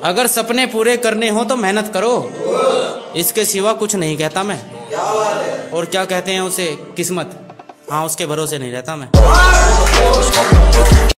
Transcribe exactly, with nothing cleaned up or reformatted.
अगर सपने पूरे करने हो तो मेहनत करो, इसके सिवा कुछ नहीं कहता मैं। और क्या कहते हैं उसे, किस्मत, हाँ उसके भरोसे नहीं रहता मैं।